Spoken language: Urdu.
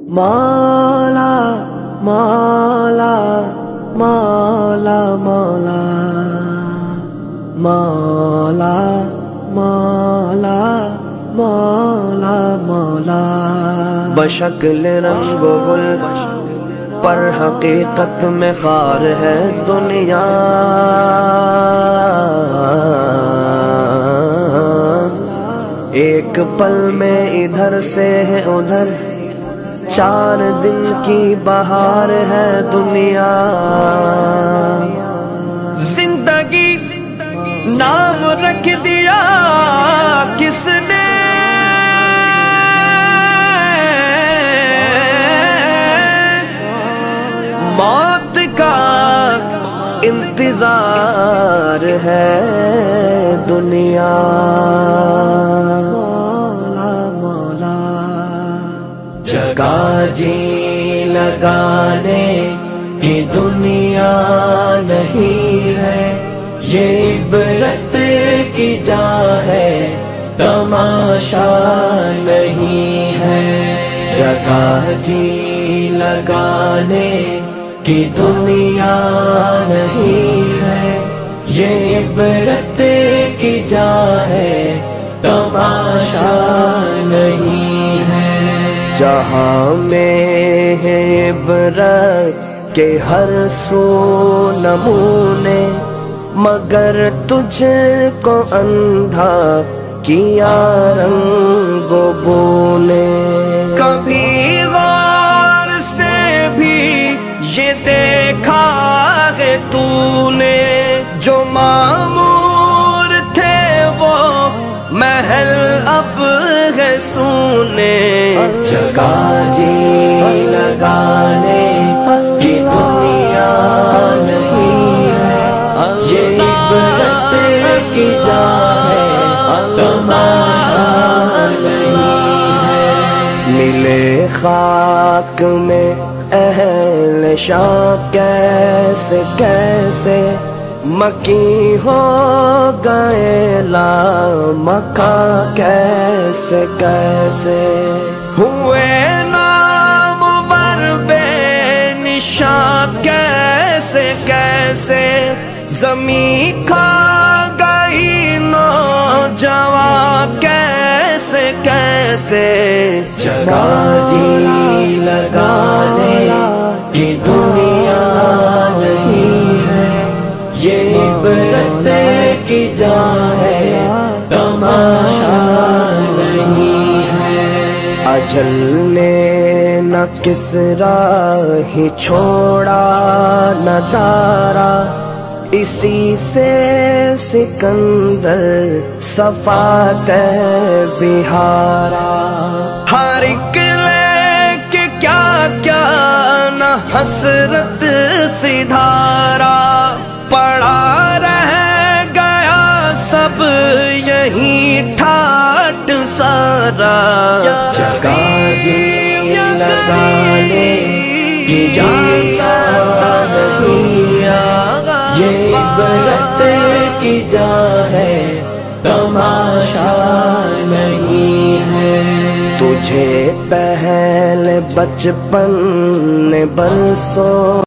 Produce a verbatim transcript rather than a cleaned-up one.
مولا مولا مولا مولا مولا مولا مولا مولا بشکل رنگ و گل پر حقیقت میں خار ہے دنیا، ایک پل میں ادھر سے ہے ادھر، چار دن کی بہار ہے دنیا۔ زندگی نام رکھ دیا کس نے، موت کا انتظار ہے دنیا۔ مولا مولا جگہ جی لگانے کی دنیا نہیں ہے، یہ عبرت کی جا ہے تماشا نہیں ہے۔ جگہ جی لگانے کی دنیا نہیں ہے، یہ عبرت کی جا ہے تماشا نہیں ہے۔ جہاں میں ہے عبرت کے ہر سو نمونے، مگر تجھ کو اندھا کیا رنگ و بو نے۔ کبھی غور سے بھی یہ دیکھا ہے تو نے، جو معمور تھے وہ محل اب ہے سونے۔ جگہ جی لگانے کی دنیا نہیں ہے، یہ عبرت کی جا ہے تماشا نہیں ہے۔ ملے خاک میں اہل شان کیسے کیسے، مکی ہو گئے لامکاں کیسے کیسے، ہوئے نامور بے نشان کیسے کیسے، زمین کھا گئی نوجوان کیسے کیسے۔ جگہ جی لگانے کی دنیا نہیں ہے، یہ عبرت کی جا ہے تماشا نہیں ہے۔ اجل نے نہ کس راہ چھوڑا نہ دارا، اسی سے سکندر صفات بہارا۔ ہر ایک لے کے کیا کیا نہ حسرت سدھارا، پڑا رہ گیا سب یہی ٹھاٹ سارا۔ جگہ جی لگانے کی جا نہیں، یہ عبرت کی جا ہے تماشا نہیں ہے۔ تجھے پہلے بچپن نے برسوں